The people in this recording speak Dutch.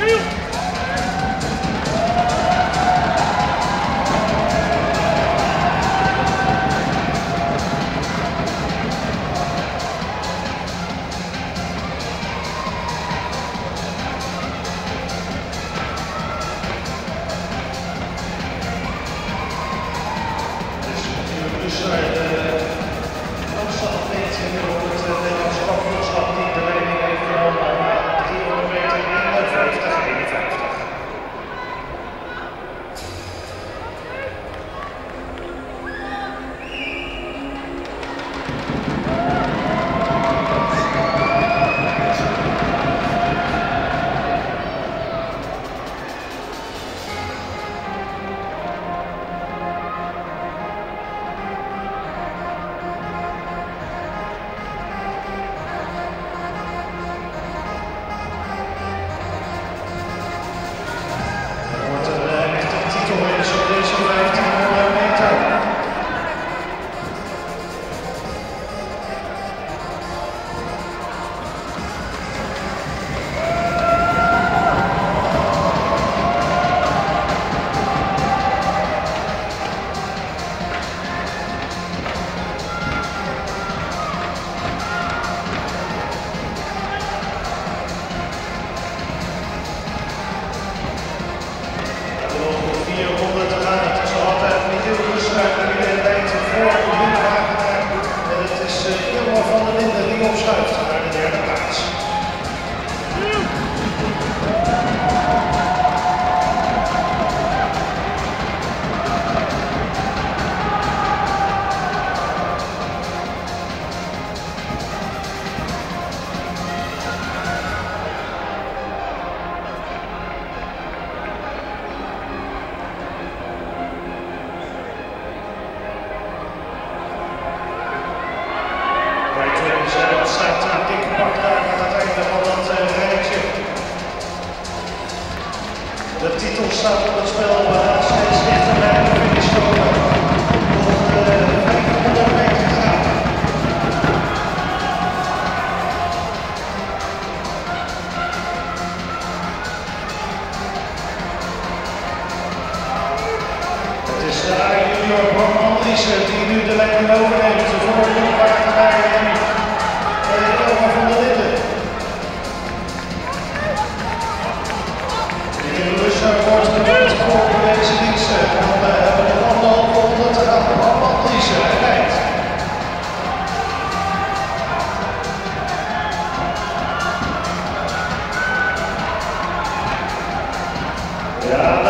De titel staat op het spel, we gaan steeds dichter bij de finish komen. Nog 500 meter gaan. Het is de A-junior Bram Andriessen die nu de leiding overneemt. De voorbeeld waren bij Elma van der Linden. Wordt bedoeld voor deze diensten. En we hebben de anderhalve ronde te gaan. Bram Andriessen, hij rijdt. Ja.